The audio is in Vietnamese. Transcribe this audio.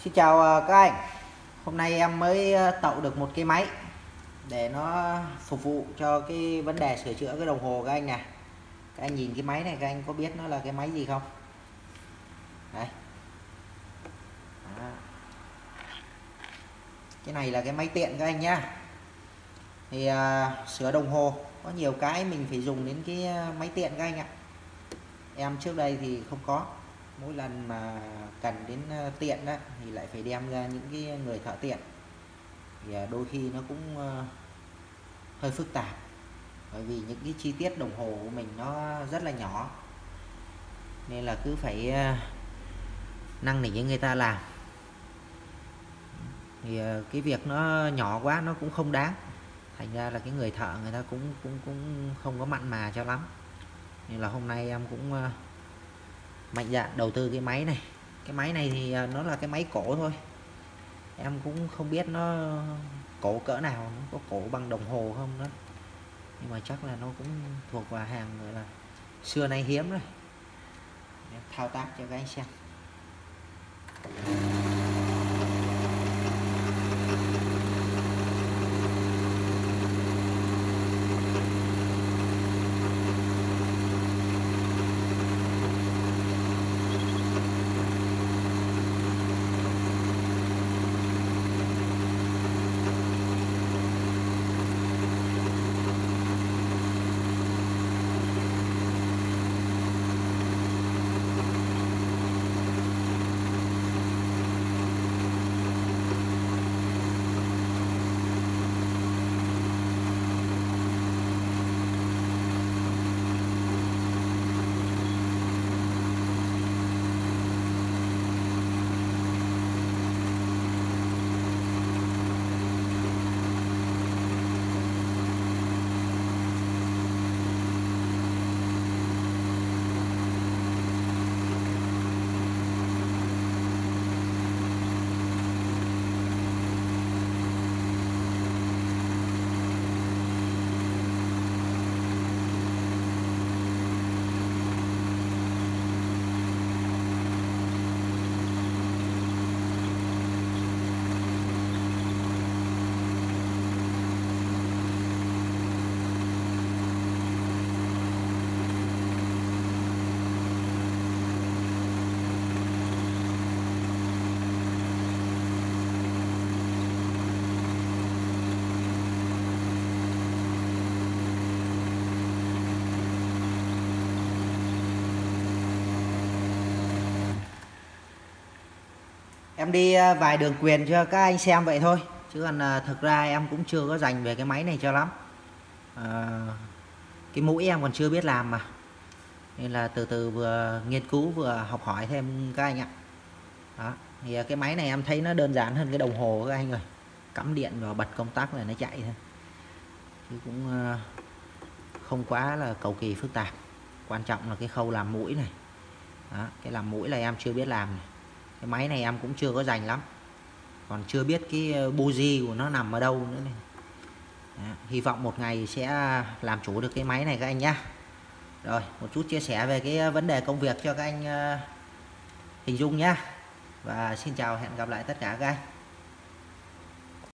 Xin chào các anh. Hôm nay em mới tậu được một cái máy để nó phục vụ cho cái vấn đề sửa chữa cái đồng hồ các anh nè. Các anh nhìn cái máy này, các anh có biết nó là cái máy gì không? Đấy. Đó. Cái này là cái máy tiện các anh nhá. Thì sửa đồng hồ có nhiều cái mình phải dùng đến cái máy tiện các anh ạ. Em trước đây thì không có. Mỗi lần mà cần đến tiện đó thì lại phải đem ra những cái người thợ tiện, thì đôi khi nó cũng hơi phức tạp, bởi vì những cái chi tiết đồng hồ của mình nó rất là nhỏ, nên là cứ phải năn nỉ với người ta làm. Thì cái việc nó nhỏ quá nó cũng không đáng, thành ra là cái người thợ người ta cũng không có mặn mà cho lắm. Nên là hôm nay em cũng mạnh dạn đầu tư cái máy này. Cái máy này thì nó là cái máy cổ thôi, em cũng không biết nó cổ cỡ nào, nó có cổ bằng đồng hồ không đó, nhưng mà chắc là nó cũng thuộc vào hàng gọi là xưa nay hiếm rồi. Em thao tác cho các anh xem. Em đi vài đường quyền cho các anh xem vậy thôi, chứ còn thực ra em cũng chưa có dành về cái máy này cho lắm. Cái mũi em còn chưa biết làm mà, nên là từ từ vừa nghiên cứu vừa học hỏi thêm các anh ạ. Đó, thì cái máy này em thấy nó đơn giản hơn cái đồng hồ các anh rồi, cắm điện vào bật công tắc là nó chạy thôi, chứ cũng không quá là cầu kỳ phức tạp. Quan trọng là cái khâu làm mũi này. Đó, cái làm mũi là em chưa biết làm này. Cái máy này em cũng chưa có dành lắm, còn chưa biết cái buji của nó nằm ở đâu nữa này. Đó, hy vọng một ngày sẽ làm chủ được cái máy này các anh nhé. Rồi, một chút chia sẻ về cái vấn đề công việc cho các anh hình dung nhé. Và xin chào, hẹn gặp lại tất cả các anh.